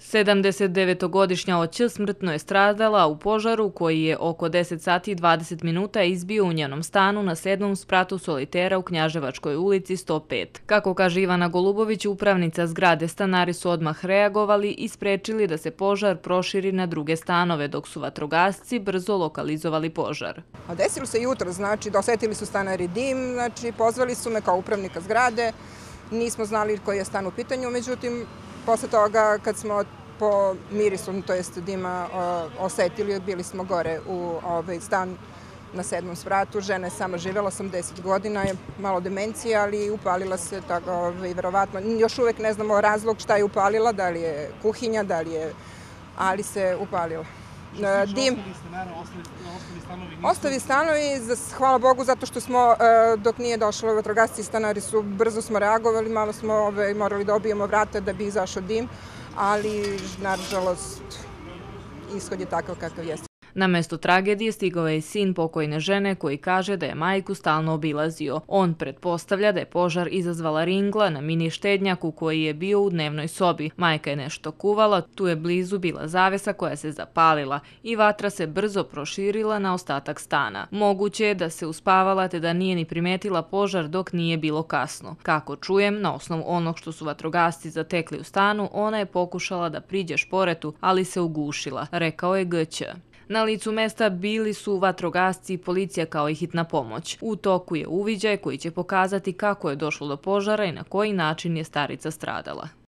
79-godišnja Oć smrtno je stradala u požaru koji je oko 10 sati i 20 minuta izbio u njenom stanu na 7. spratu solitera u Knjaževačkoj ulici 105. Kako kaže Ivana Golubović, upravnica zgrade, stanari su odmah reagovali i sprečili da se požar proširi na druge stanove, dok su vatrogasci brzo lokalizovali požar. Desilo se jutro, znači dosetili su stanari dim, znači pozvali su me kao upravnika zgrade, nismo znali koji je stan u pitanju, međutim, posle toga, kad smo po mirisu, to jest dima, osetili, bili smo gore u stan na 7. spratu. Žena je sama živjela, 80 godina, je malo demencija, ali upalila se, tako, verovatno. Još uvek ne znamo razlog šta je upalila, da li je kuhinja, da li je, ali se upalila. Dim. Ostali stanovi, hvala Bogu, zato što smo, dok nije došlo vatrogasci i stanari su, brzo smo reagovali, malo smo morali da obijemo vrata da bi izašao dim, ali, nažalost, ishod je takav kakav jeste. Na mesto tragedije stigao je i sin pokojne žene koji kaže da je majku stalno obilazio. On pretpostavlja da je požar izazvala ringla na mini štednjaku koji je bio u dnevnoj sobi. Majka je nešto kuvala, tu je blizu bila zavesa koja se zapalila i vatra se brzo proširila na ostatak stana. Moguće je da se uspavala te da nije ni primetila požar dok nije bilo kasno. Kako čujem, na osnovu onog što su vatrogasci zatekli u stanu, ona je pokušala da priđe šporetu, ali se ugušila, rekao je GĆ. Na licu mesta bili su vatrogasci i policija kao i hitna pomoć. U toku je uviđaj koji će pokazati kako je došlo do požara i na koji način je starica stradala.